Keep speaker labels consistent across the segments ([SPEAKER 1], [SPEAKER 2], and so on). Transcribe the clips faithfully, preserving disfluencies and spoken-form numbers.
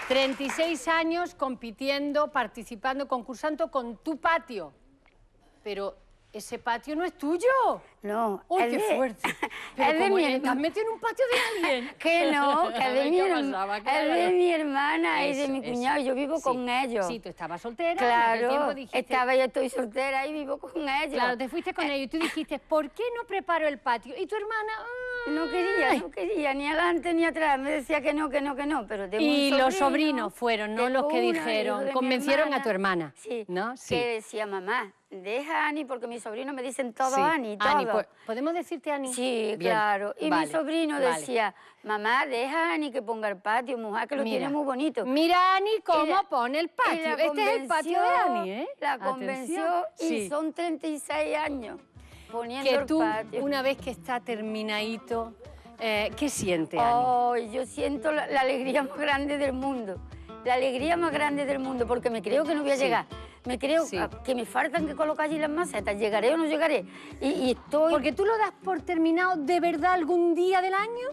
[SPEAKER 1] treinta y seis años compitiendo, participando, concursando con tu patio. Pero ese patio no es tuyo.
[SPEAKER 2] No.
[SPEAKER 1] ¡Uy,
[SPEAKER 2] es
[SPEAKER 1] qué
[SPEAKER 2] de,
[SPEAKER 1] fuerte! Pero
[SPEAKER 2] es de
[SPEAKER 1] ¿cómo
[SPEAKER 2] mi
[SPEAKER 1] es? ¿Te has
[SPEAKER 2] hermana.
[SPEAKER 1] metido en un patio de alguien?
[SPEAKER 2] Que no, que es de, mi,
[SPEAKER 1] ¿Qué
[SPEAKER 2] herma-
[SPEAKER 1] pasaba? ¿Qué
[SPEAKER 2] es
[SPEAKER 1] era
[SPEAKER 2] de
[SPEAKER 1] lo-
[SPEAKER 2] mi hermana y de
[SPEAKER 1] Eso,
[SPEAKER 2] mi
[SPEAKER 1] eso.
[SPEAKER 2] cuñado. Yo vivo
[SPEAKER 1] Sí.
[SPEAKER 2] con ellos.
[SPEAKER 1] Sí, tú estabas soltera. En aquel
[SPEAKER 2] Claro,
[SPEAKER 1] tiempo dijiste...
[SPEAKER 2] estaba, yo estoy soltera y vivo con ellos.
[SPEAKER 1] Claro, te fuiste con ellos y tú dijiste, ¿por qué no preparo el patio? Y tu hermana... "Ay".
[SPEAKER 2] No quería, no quería, ni adelante ni atrás. Me decía que no, que no, que no, pero tengo
[SPEAKER 1] Y
[SPEAKER 2] un
[SPEAKER 1] los
[SPEAKER 2] sobrino,
[SPEAKER 1] sobrinos fueron, ¿no?
[SPEAKER 2] tengo
[SPEAKER 1] Los que
[SPEAKER 2] uno, hijo
[SPEAKER 1] dijeron,
[SPEAKER 2] de mi
[SPEAKER 1] convencieron a
[SPEAKER 2] hermana.
[SPEAKER 1] tu hermana.
[SPEAKER 2] Sí,
[SPEAKER 1] ¿no? Sí.
[SPEAKER 2] que decía, mamá, deja a Ani, porque mis sobrinos me dicen todo
[SPEAKER 1] Sí.
[SPEAKER 2] Ani, todo.
[SPEAKER 1] Ani, ¿po- ¿podemos decirte Ani?
[SPEAKER 2] Sí,
[SPEAKER 1] Bien.
[SPEAKER 2] claro. Y
[SPEAKER 1] Vale,
[SPEAKER 2] mi sobrino
[SPEAKER 1] vale.
[SPEAKER 2] decía, mamá, deja a Ani que ponga el patio, mujer, que lo
[SPEAKER 1] Mira,
[SPEAKER 2] tiene muy bonito.
[SPEAKER 1] Mira, Ani, cómo
[SPEAKER 2] Y la-
[SPEAKER 1] pone el
[SPEAKER 2] y
[SPEAKER 1] patio.
[SPEAKER 2] la
[SPEAKER 1] Este es el patio de
[SPEAKER 2] convenció,
[SPEAKER 1] Ani, ¿eh?
[SPEAKER 2] La
[SPEAKER 1] Atención.
[SPEAKER 2] convenció y
[SPEAKER 1] Sí.
[SPEAKER 2] son treinta y seis años poniendo
[SPEAKER 1] Que
[SPEAKER 2] el
[SPEAKER 1] tú,
[SPEAKER 2] patio.
[SPEAKER 1] una vez que está terminadito, eh, ¿qué siente, Ani?
[SPEAKER 2] Oh, yo siento la, la alegría más grande del mundo. La alegría más grande del mundo, porque me creo que no voy a
[SPEAKER 1] Sí.
[SPEAKER 2] llegar. Me creo
[SPEAKER 1] Sí.
[SPEAKER 2] que me faltan que colocar allí las macetas. ¿Llegaré o no llegaré? Y, y estoy...
[SPEAKER 1] Porque tú lo das por terminado de verdad algún día del año.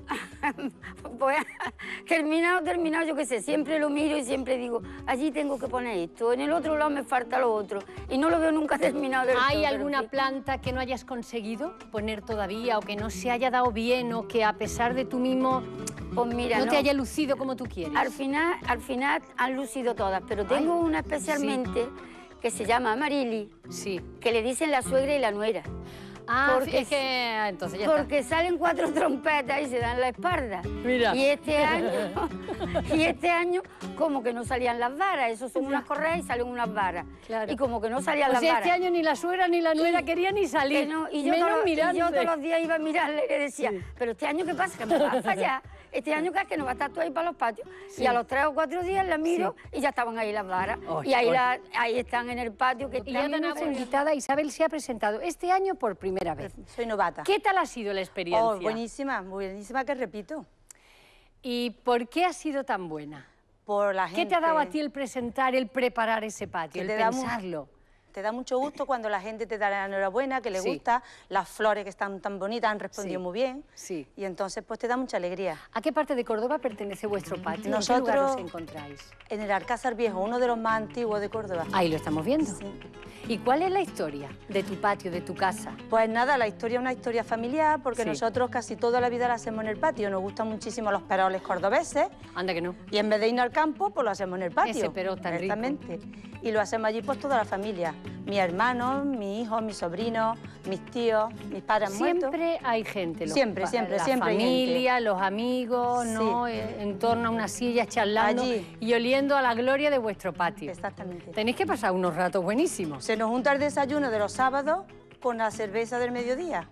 [SPEAKER 2] Pues, terminado, terminado, yo qué sé, siempre lo miro y siempre digo, allí tengo que poner esto, en el otro lado me falta lo otro, y no lo veo nunca terminado del todo,
[SPEAKER 1] ¿Hay
[SPEAKER 2] pero
[SPEAKER 1] alguna
[SPEAKER 2] sí.
[SPEAKER 1] planta que no hayas conseguido poner todavía o que no se haya dado bien o que a pesar de tú mismo
[SPEAKER 2] Pues mira,
[SPEAKER 1] no,
[SPEAKER 2] no,
[SPEAKER 1] te haya lucido como tú quieres?
[SPEAKER 2] al final, al final han lucido todas, pero tengo
[SPEAKER 1] Ay,
[SPEAKER 2] una especialmente que se llama Amarili,
[SPEAKER 1] Sí.
[SPEAKER 2] que le dicen la suegra y la nuera.
[SPEAKER 1] Ah,
[SPEAKER 2] Porque-
[SPEAKER 1] es que entonces ya
[SPEAKER 2] Porque salen cuatro trompetas y se dan la espalda.
[SPEAKER 1] Mira.
[SPEAKER 2] Y este año, y este año como que no salían las varas, eso son unas correas y salen unas varas.
[SPEAKER 1] Claro.
[SPEAKER 2] Y como que no salían
[SPEAKER 1] está. O
[SPEAKER 2] las
[SPEAKER 1] sea,
[SPEAKER 2] varas.
[SPEAKER 1] este año ni la suegra ni la nuera
[SPEAKER 2] Y-
[SPEAKER 1] querían ni salir.
[SPEAKER 2] Que no, y, yo
[SPEAKER 1] menos
[SPEAKER 2] todos, y
[SPEAKER 1] mirarse.
[SPEAKER 2] yo todos los días iba a mirarle y le decía,
[SPEAKER 1] Sí.
[SPEAKER 2] pero este año ¿qué pasa? Que me vas a fallar. Este año que es que no va a estar tú ahí para los patios.
[SPEAKER 1] Sí.
[SPEAKER 2] Y a los tres o cuatro días la miro y ya estaban ahí las varas.
[SPEAKER 1] Oy,
[SPEAKER 2] y ahí,
[SPEAKER 1] oy.
[SPEAKER 2] la- ahí están en el patio. Que
[SPEAKER 1] Y ya
[SPEAKER 2] están
[SPEAKER 1] tenemos
[SPEAKER 2] muy-
[SPEAKER 1] invitada, Isabel se ha presentado este año por primera vez.
[SPEAKER 3] Soy novata.
[SPEAKER 1] ¿Qué tal ha sido la experiencia?
[SPEAKER 3] Oh, buenísima, buenísima que repito.
[SPEAKER 1] ¿Y por qué ha sido tan buena?
[SPEAKER 3] Por la gente.
[SPEAKER 1] ¿Qué te ha dado a ti el presentar, el preparar ese patio,
[SPEAKER 3] Que
[SPEAKER 1] el
[SPEAKER 3] te da mu-
[SPEAKER 1] pensarlo?
[SPEAKER 3] Te da mucho gusto cuando la gente te da la enhorabuena, que le
[SPEAKER 1] Sí.
[SPEAKER 3] gusta, las flores que están tan bonitas, han respondido
[SPEAKER 1] Sí.
[SPEAKER 3] muy bien.
[SPEAKER 1] Sí.
[SPEAKER 3] Y entonces pues te da mucha alegría.
[SPEAKER 1] ¿A qué parte de Córdoba pertenece vuestro patio? ¿En
[SPEAKER 3] Nosotros-
[SPEAKER 1] qué lugar os encontráis?
[SPEAKER 3] En el Alcázar Viejo, uno de los más antiguos de Córdoba.
[SPEAKER 1] Ahí lo estamos viendo.
[SPEAKER 3] Sí.
[SPEAKER 1] ¿Y cuál es la historia de tu patio, de tu casa?
[SPEAKER 3] Pues nada, la historia es una historia familiar, porque
[SPEAKER 1] Sí.
[SPEAKER 3] nosotros casi toda la vida la hacemos en el patio. Nos gustan muchísimo los peroles cordobeses.
[SPEAKER 1] Anda que no.
[SPEAKER 3] Y en vez de ir al campo, pues lo hacemos en el patio.
[SPEAKER 1] Ese perol tan rico.
[SPEAKER 3] Exactamente. Y lo hacemos allí pues toda la familia. Mis hermanos, mis hijos, mis sobrinos, mis tíos, mis padres muertos.
[SPEAKER 1] Siempre hay gente. los
[SPEAKER 3] Siempre,
[SPEAKER 1] pa-
[SPEAKER 3] siempre,
[SPEAKER 1] la
[SPEAKER 3] siempre hay
[SPEAKER 1] familia, los amigos,
[SPEAKER 3] Sí.
[SPEAKER 1] ¿no? Eh, En torno a unas sillas charlando
[SPEAKER 3] Allí.
[SPEAKER 1] y oliendo a la gloria de vuestro patio.
[SPEAKER 3] Exactamente.
[SPEAKER 1] Tenéis que pasar unos ratos buenísimos.
[SPEAKER 3] Se nos junta el desayuno de los sábados con la cerveza del mediodía.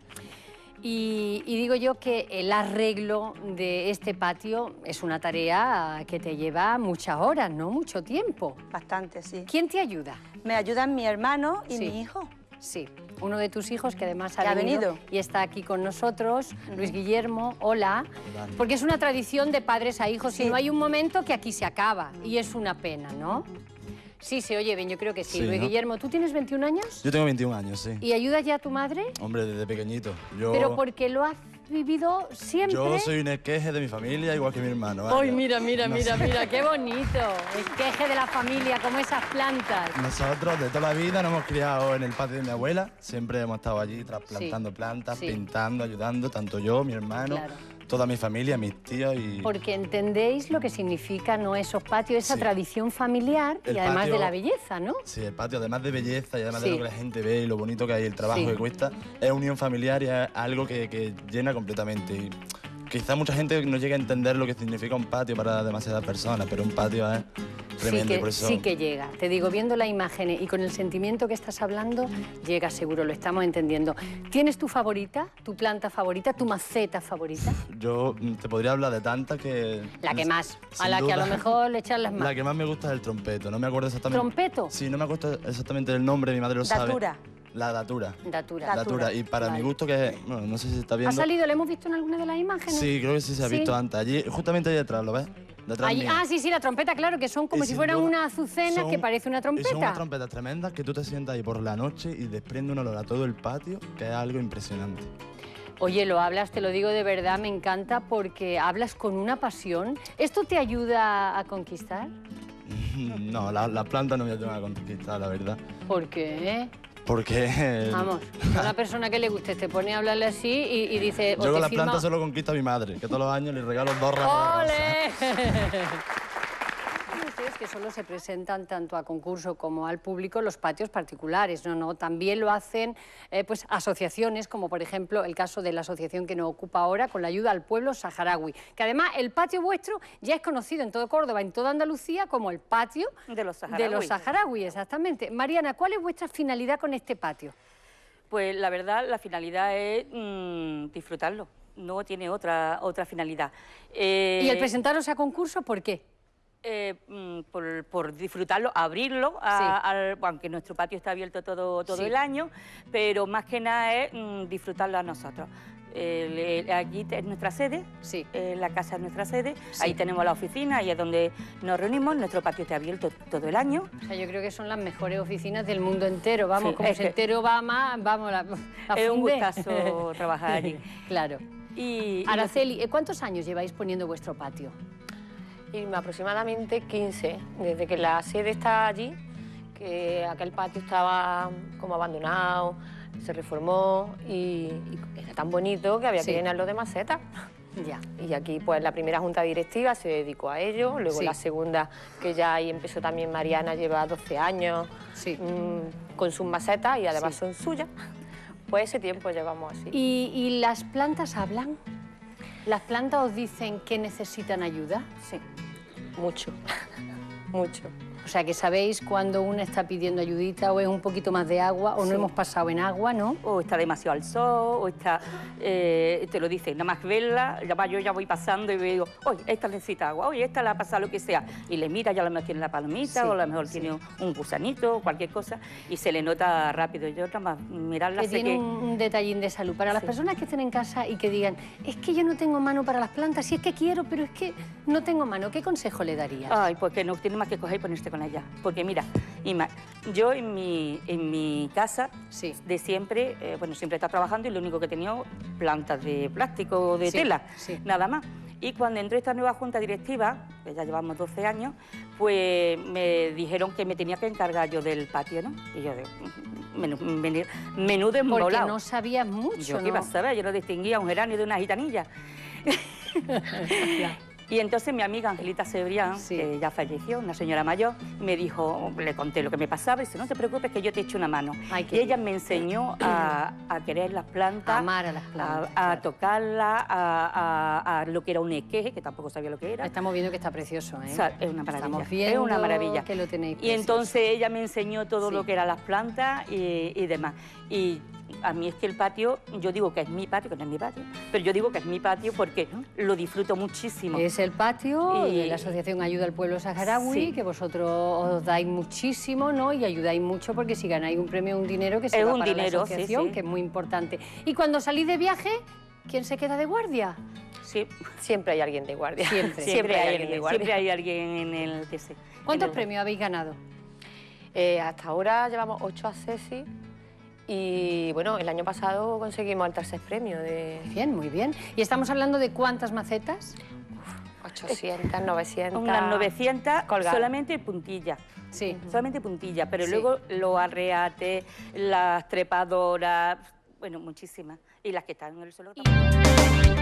[SPEAKER 1] Y, y digo yo que el arreglo de este patio es una tarea que te lleva muchas horas, ¿no? Mucho tiempo.
[SPEAKER 3] Bastante, sí.
[SPEAKER 1] ¿Quién te ayuda?
[SPEAKER 3] Me ayudan mi hermano y
[SPEAKER 1] Sí.
[SPEAKER 3] mi hijo.
[SPEAKER 1] Sí, uno de tus hijos que además ha,
[SPEAKER 3] Que ha
[SPEAKER 1] venido,
[SPEAKER 3] venido.
[SPEAKER 1] y está aquí con nosotros, Luis Guillermo, hola, porque es una tradición de padres a hijos y
[SPEAKER 3] Sí.
[SPEAKER 1] no hay un momento que aquí se acaba y es una pena, ¿no? Sí, se oye bien, yo creo que sí.
[SPEAKER 4] Sí,
[SPEAKER 1] Luis
[SPEAKER 4] ¿no?
[SPEAKER 1] Guillermo, ¿tú tienes veintiún años?
[SPEAKER 4] Yo tengo veintiún años, sí.
[SPEAKER 1] ¿Y ayudas ya a tu madre?
[SPEAKER 4] Hombre, desde pequeñito. Yo,
[SPEAKER 1] Pero porque lo has vivido siempre.
[SPEAKER 4] yo soy un esqueje de mi familia, igual que mi hermano. ¿vale?
[SPEAKER 1] ¡Ay, mira, mira,
[SPEAKER 4] No
[SPEAKER 1] mira,
[SPEAKER 4] sé.
[SPEAKER 1] mira, qué bonito! El queje de la familia, como esas plantas.
[SPEAKER 4] Nosotros de toda la vida nos hemos criado en el patio de mi abuela. Siempre hemos estado allí trasplantando
[SPEAKER 1] Sí,
[SPEAKER 4] plantas,
[SPEAKER 1] sí.
[SPEAKER 4] pintando, ayudando, tanto yo, mi hermano,
[SPEAKER 1] Claro.
[SPEAKER 4] toda mi familia, mis tíos y...
[SPEAKER 1] Porque entendéis lo que significa, ¿no? Esos patios, esa
[SPEAKER 4] Sí.
[SPEAKER 1] tradición familiar y
[SPEAKER 4] El
[SPEAKER 1] además de
[SPEAKER 4] patio-
[SPEAKER 1] la belleza, ¿no?
[SPEAKER 4] Sí, el patio, además de belleza y además
[SPEAKER 1] Sí.
[SPEAKER 4] de lo que la gente ve y lo bonito que hay, el trabajo
[SPEAKER 1] Sí.
[SPEAKER 4] que cuesta, es unión familiar y es algo que, que llena completamente. Y quizá mucha gente no llegue a entender lo que significa un patio para demasiadas personas, pero un patio es tremendo.
[SPEAKER 1] Sí
[SPEAKER 4] y
[SPEAKER 1] que,
[SPEAKER 4] por eso...
[SPEAKER 1] sí que llega. Te digo, viendo la imagen y con el sentimiento que estás hablando, llega seguro, lo estamos entendiendo. ¿Tienes tu favorita, tu planta favorita, tu maceta favorita?
[SPEAKER 4] Yo mm, te podría hablar de tantas que...
[SPEAKER 1] La que más, a
[SPEAKER 4] sin
[SPEAKER 1] la que a lo
[SPEAKER 4] duda,
[SPEAKER 1] mejor le echas las
[SPEAKER 4] La
[SPEAKER 1] manos.
[SPEAKER 4] que más me gusta es el trompeto, no me acuerdo exactamente...
[SPEAKER 1] ¿Trompeto?
[SPEAKER 4] Sí, no me acuerdo exactamente el nombre, mi madre lo sabe.
[SPEAKER 3] Datura.
[SPEAKER 4] La datura.
[SPEAKER 1] Datura.
[SPEAKER 4] Datura. Y para
[SPEAKER 1] Vale.
[SPEAKER 4] mi gusto, que es... Bueno, no sé si se está viendo...
[SPEAKER 1] ¿Ha salido? ¿Le hemos visto en alguna de las imágenes?
[SPEAKER 4] Sí, creo que sí se ha
[SPEAKER 1] Sí.
[SPEAKER 4] visto antes. Allí, justamente ahí detrás, ¿lo ves? Detrás
[SPEAKER 1] Allí-
[SPEAKER 4] mío.
[SPEAKER 1] ah, sí, sí, la trompeta, claro, que son como
[SPEAKER 4] Y
[SPEAKER 1] si
[SPEAKER 4] sin
[SPEAKER 1] fueran
[SPEAKER 4] duda,
[SPEAKER 1] unas azucenas
[SPEAKER 4] son-
[SPEAKER 1] que parece una
[SPEAKER 4] Y son unas
[SPEAKER 1] trompeta.
[SPEAKER 4] trompetas tremendas que tú te sientas ahí por la noche y desprende un olor a todo el patio, que es algo impresionante.
[SPEAKER 1] Oye, lo hablas, te lo digo de verdad, me encanta porque hablas con una pasión. ¿Esto te ayuda a conquistar?
[SPEAKER 4] No, la, la planta no me ayuda a conquistar, la verdad.
[SPEAKER 1] ¿Por qué?
[SPEAKER 4] Porque...
[SPEAKER 1] Vamos, a una persona que le guste te pone a hablarle así y, y dice...
[SPEAKER 4] Yo con la planta solo conquista a mi madre, que todos los años le regalo dos ramos.
[SPEAKER 1] ¡Ole! Ustedes que solo se presentan tanto a concurso como al público los patios particulares, no, no, también lo hacen eh, pues asociaciones, como por ejemplo el caso de la asociación que nos ocupa ahora con la ayuda al pueblo saharaui, que además el patio vuestro ya es conocido en todo Córdoba, en toda Andalucía, como el patio
[SPEAKER 3] de los saharauis.
[SPEAKER 1] De los saharauis, exactamente. Mariana, ¿cuál es vuestra finalidad con este patio?
[SPEAKER 3] Pues la verdad, la finalidad es mmm, disfrutarlo, no tiene otra, otra finalidad. Eh...
[SPEAKER 1] ¿Y el presentaros a concurso, por qué?
[SPEAKER 3] Eh, por, por disfrutarlo, abrirlo, a, sí. al, aunque nuestro patio está abierto todo, todo sí. el año, pero más que nada es mm, disfrutarlo a nosotros. Eh, aquí es nuestra sede,
[SPEAKER 1] sí.
[SPEAKER 3] eh, la casa es nuestra sede,
[SPEAKER 1] sí.
[SPEAKER 3] ahí tenemos la oficina, ahí es donde nos reunimos, nuestro patio está abierto todo el año.
[SPEAKER 1] O sea, yo creo que son las mejores oficinas del mundo entero, vamos, sí, como se
[SPEAKER 3] que...
[SPEAKER 1] entero va más, vamos, la, la
[SPEAKER 3] Es un gustazo trabajar allí.
[SPEAKER 1] Claro.
[SPEAKER 3] Y,
[SPEAKER 1] Araceli, ¿cuántos años lleváis poniendo vuestro patio?
[SPEAKER 5] Y aproximadamente quince, desde que la sede está allí, que aquel patio estaba como abandonado, se reformó y, y era tan bonito que había sí. que llenarlo de macetas.
[SPEAKER 1] Ya.
[SPEAKER 5] Y aquí pues la primera junta directiva se dedicó a ello, luego
[SPEAKER 1] sí.
[SPEAKER 5] la segunda, que ya ahí empezó también Mariana, lleva doce años
[SPEAKER 1] sí.
[SPEAKER 5] mmm, con sus macetas y además
[SPEAKER 1] sí.
[SPEAKER 5] son suyas. Pues ese tiempo llevamos así.
[SPEAKER 1] ¿Y, ¿Y las plantas hablan? ¿Las plantas os dicen que necesitan ayuda?
[SPEAKER 5] Sí, mucho, mucho.
[SPEAKER 1] O sea, que sabéis cuando una está pidiendo ayudita o es un poquito más de agua o sí. no hemos pasado en agua, ¿no?
[SPEAKER 3] O está demasiado al sol, o está... Eh, te lo dicen, nada más verla, ya yo ya voy pasando y digo, oye, esta necesita agua, oye, esta le ha pasado lo que sea. Y le mira, ya a lo mejor tiene la palmita, sí, o a lo mejor sí. tiene un gusanito, cualquier cosa, y se le nota rápido. Yo nada más mirarla...
[SPEAKER 1] Que
[SPEAKER 3] sé
[SPEAKER 1] tiene
[SPEAKER 3] que...
[SPEAKER 1] un, un detallín de salud. Para las sí. personas que estén en casa y que digan, es que yo no tengo mano para las plantas, sí es que quiero, pero es que no tengo mano, ¿qué consejo le darías?
[SPEAKER 3] Ay, pues que no tiene más que coger y ponerse con ella. Porque mira, Ima, yo en mi, en mi casa
[SPEAKER 1] sí.
[SPEAKER 3] de siempre, eh, bueno, siempre he estado trabajando y lo único que he tenido plantas de plástico o de
[SPEAKER 1] sí,
[SPEAKER 3] tela,
[SPEAKER 1] sí.
[SPEAKER 3] nada más. Y cuando entró esta nueva junta directiva, que ya llevamos doce años, pues me dijeron que me tenía que encargar yo del patio, ¿no? Y yo digo, menú, menú, menú de embolado.
[SPEAKER 1] Porque no sabías mucho,
[SPEAKER 3] yo,
[SPEAKER 1] ¿no?
[SPEAKER 3] ¿qué iba a saber? Yo no distinguía un geranio de una gitanilla. Y entonces mi amiga Angelita Cebrián, sí. que ya falleció, una señora mayor, me dijo, le conté lo que me pasaba y dice, no te preocupes que yo te echo una mano.
[SPEAKER 1] Ay,
[SPEAKER 3] y ella me enseñó a, a querer las plantas,
[SPEAKER 1] a amar a las plantas,
[SPEAKER 3] a, a claro. tocarlas, a, a, a lo que era un esqueje, que tampoco sabía lo que era.
[SPEAKER 1] Estamos viendo que está precioso, ¿eh?
[SPEAKER 3] O sea, es una maravilla.
[SPEAKER 1] Estamos viendo
[SPEAKER 3] es una maravilla.
[SPEAKER 1] Que lo tenéis
[SPEAKER 3] y
[SPEAKER 1] precioso.
[SPEAKER 3] entonces ella me enseñó todo
[SPEAKER 1] sí.
[SPEAKER 3] lo que eran las plantas y, y demás. Y a mí es que el patio, yo digo que es mi patio, que no es mi patio, pero yo digo que es mi patio porque lo disfruto muchísimo.
[SPEAKER 1] Es el patio
[SPEAKER 3] y...
[SPEAKER 1] de la Asociación Ayuda al Pueblo Saharaui, sí. que vosotros os dais muchísimo, ¿no? Y ayudáis mucho porque si ganáis un premio, un dinero que se
[SPEAKER 3] es
[SPEAKER 1] va
[SPEAKER 3] un
[SPEAKER 1] para
[SPEAKER 3] dinero,
[SPEAKER 1] la asociación,
[SPEAKER 3] sí, sí.
[SPEAKER 1] que es muy importante. Y cuando salís de viaje, ¿quién se queda de guardia?
[SPEAKER 3] Sí.
[SPEAKER 5] Siempre hay alguien de guardia.
[SPEAKER 1] Siempre,
[SPEAKER 3] siempre, siempre hay alguien de guardia. Siempre hay alguien en el T C.
[SPEAKER 1] ¿Cuántos
[SPEAKER 3] el...
[SPEAKER 1] premios habéis ganado?
[SPEAKER 5] Eh, hasta ahora llevamos ocho accesos. Y bueno, el año pasado conseguimos el tercer premio de...
[SPEAKER 1] Bien, muy bien. ¿Y estamos hablando de cuántas macetas?
[SPEAKER 5] Uf, ochocientas, novecientas...
[SPEAKER 3] Unas novecientas
[SPEAKER 5] colgadas.
[SPEAKER 3] Solamente puntilla.
[SPEAKER 1] Sí.
[SPEAKER 3] Solamente puntilla, pero
[SPEAKER 1] sí.
[SPEAKER 3] luego los arreates, las trepadoras, bueno, muchísimas. Y las que están en el suelo también.